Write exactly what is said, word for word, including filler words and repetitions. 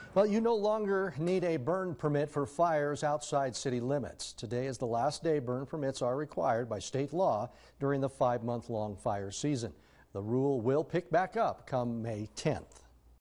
Well, you no longer need a burn permit for fires outside city limits. Today is the last day burn permits are required by state law during the five-month-long fire season. The rule will pick back up come May tenth.